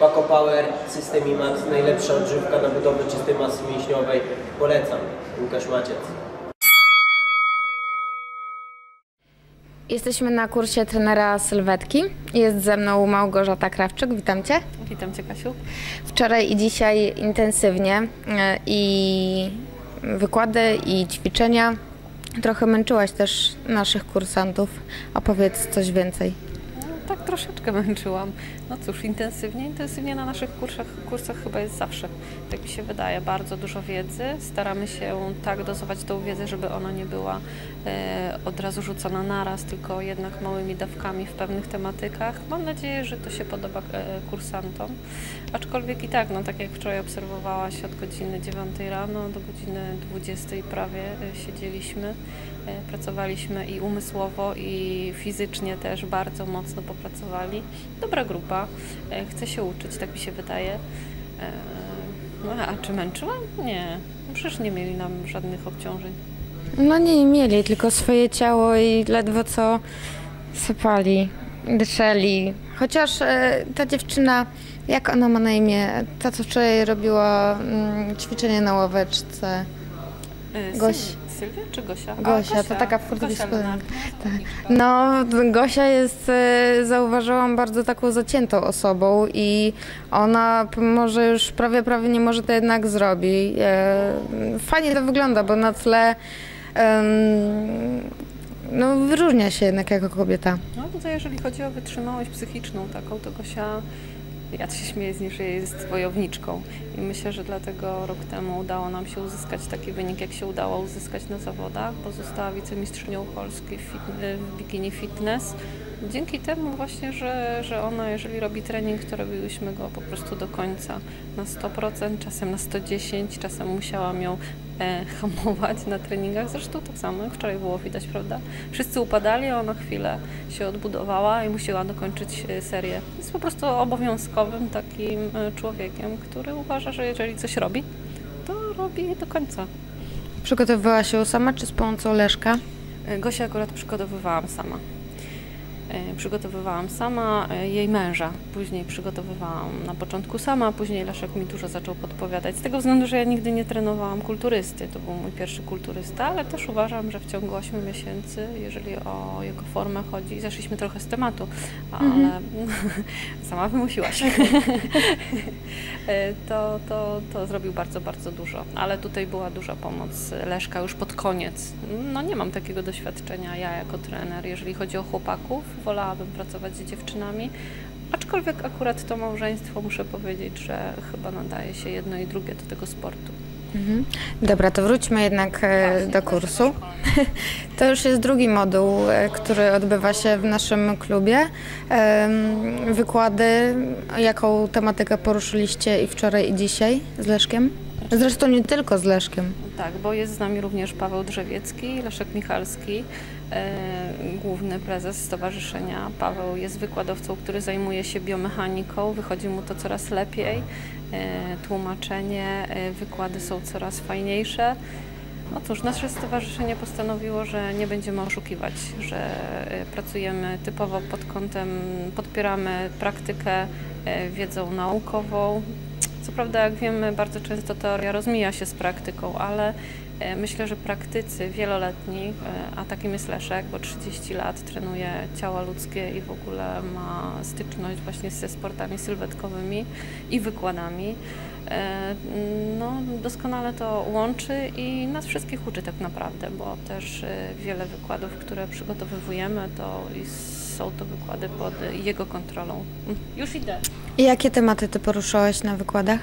Paco Power, System IMAX, najlepsza odżywka na budowę czystej masy mięśniowej. Polecam. Łukasz Maciec. Jesteśmy na kursie trenera sylwetki. Jest ze mną Małgorzata Krawczyk. Witam Cię. Witam Cię, Kasiu. Wczoraj i dzisiaj intensywnie i wykłady, i ćwiczenia. Trochę męczyłaś też naszych kursantów. Opowiedz coś więcej. No, tak troszeczkę męczyłam. No cóż, intensywnie na naszych kursach chyba jest zawsze. Tak mi się wydaje, bardzo dużo wiedzy. Staramy się tak dozować tą wiedzę, żeby ona nie była od razu rzucona naraz, tylko jednak małymi dawkami w pewnych tematykach. Mam nadzieję, że to się podoba kursantom. Aczkolwiek i tak, no tak jak wczoraj obserwowałaś, od godziny 9 rano do godziny 20 prawie siedzieliśmy. Pracowaliśmy i umysłowo, i fizycznie też bardzo mocno popracowali. Dobra grupa, chce się uczyć, tak mi się wydaje. No, a czy męczyłam? Nie, przecież nie mieli nam żadnych obciążeń. No nie mieli, tylko swoje ciało i ledwo co sypali, drzeli. Chociaż ta dziewczyna, jak ona ma na imię, ta co wczoraj robiła ćwiczenie na ławeczce. Sylwia czy Gosia? Gosia, to taka furtowska. No, Gosia jest, zauważyłam, bardzo taką zaciętą osobą i ona, może już prawie nie może to jednak zrobi. Fajnie to wygląda, bo na tle no, wyróżnia się jednak jako kobieta. No tutaj jeżeli chodzi o wytrzymałość psychiczną taką, to Gosia, ja się śmieję z niej, że jest wojowniczką i myślę, że dlatego rok temu udało nam się uzyskać taki wynik, jak się udało uzyskać na zawodach, bo została wicemistrzynią Polski w bikini fitness. Dzięki temu właśnie, że ona, jeżeli robi trening, to robiłyśmy go po prostu do końca na 100%, czasem na 110%, czasem musiałam ją hamować na treningach. Zresztą tak samo jak wczoraj było widać, prawda? Wszyscy upadali, a ona chwilę się odbudowała i musiała dokończyć serię. Jest po prostu obowiązkowym takim człowiekiem, który uważa, że jeżeli coś robi, to robi do końca. Przygotowywała się sama, czy z pomocą Leszka? Gosię akurat przygotowywałam sama. Przygotowywałam sama, jej męża później przygotowywałam na początku sama, później Leszek mi dużo zaczął podpowiadać, z tego względu, że ja nigdy nie trenowałam kulturysty, to był mój pierwszy kulturysta, ale też uważam, że w ciągu 8 miesięcy, jeżeli o jego formę chodzi, zeszliśmy trochę z tematu, ale sama wymusiłaś, to zrobił bardzo, bardzo dużo, ale tutaj była duża pomoc Leszka już pod koniec. No nie mam takiego doświadczenia ja jako trener, jeżeli chodzi o chłopaków. Wolałabym pracować z dziewczynami, aczkolwiek akurat to małżeństwo, muszę powiedzieć, że chyba nadaje się jedno i drugie do tego sportu. Dobra, to wróćmy jednak do kursu. To już jest drugi moduł, który odbywa się w naszym klubie. Wykłady, jaką tematykę poruszyliście i wczoraj, i dzisiaj z Leszkiem? Zresztą nie tylko z Leszkiem. Tak, bo jest z nami również Paweł Drzewiecki, Leszek Michalski, główny prezes stowarzyszenia. Paweł jest wykładowcą, który zajmuje się biomechaniką, wychodzi mu to coraz lepiej, tłumaczenie, wykłady są coraz fajniejsze. No cóż, nasze stowarzyszenie postanowiło, że nie będziemy oszukiwać, że pracujemy typowo pod kątem, podpieramy praktykę wiedzą naukową. Co prawda, jak wiemy, bardzo często teoria rozmija się z praktyką, ale myślę, że praktycy wieloletni, a takim jest Leszek, bo 30 lat trenuje ciała ludzkie i w ogóle ma styczność właśnie ze sportami sylwetkowymi i wykładami, no, doskonale to łączy i nas wszystkich uczy tak naprawdę, bo też wiele wykładów, które przygotowujemy, to są to wykłady pod jego kontrolą. Już idę. I jakie tematy ty poruszałaś na wykładach?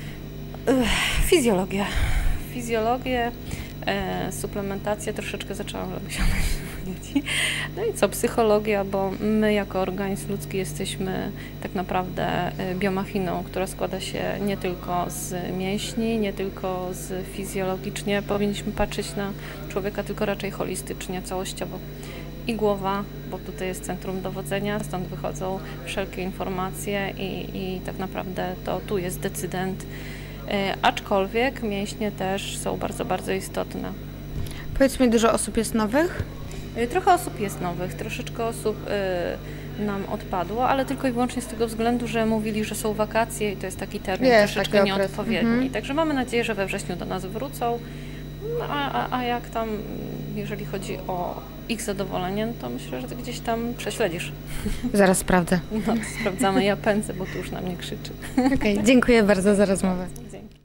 Fizjologię, suplementację, troszeczkę zaczęłam robić. No i co, psychologia, bo my jako organizm ludzki jesteśmy tak naprawdę biomachiną, która składa się nie tylko z mięśni, nie tylko z fizjologicznie. Powinniśmy patrzeć na człowieka tylko raczej holistycznie, całościowo. I głowa, bo tutaj jest centrum dowodzenia, stąd wychodzą wszelkie informacje i tak naprawdę to tu jest decydent. Aczkolwiek mięśnie też są bardzo, bardzo istotne. Powiedz mi, dużo osób jest nowych? Trochę osób jest nowych, troszeczkę osób nam odpadło, ale tylko i wyłącznie z tego względu, że mówili, że są wakacje i to jest taki termin Jest troszeczkę taki okres. nieodpowiedni. Także mamy nadzieję, że we wrześniu do nas wrócą. No, a jak tam, jeżeli chodzi o ich zadowolenie, no to myślę, że ty gdzieś tam prześledzisz. Zaraz sprawdzę. No, sprawdzamy, ja pędzę, bo tu już na mnie krzyczy. Okej, dziękuję bardzo za rozmowę.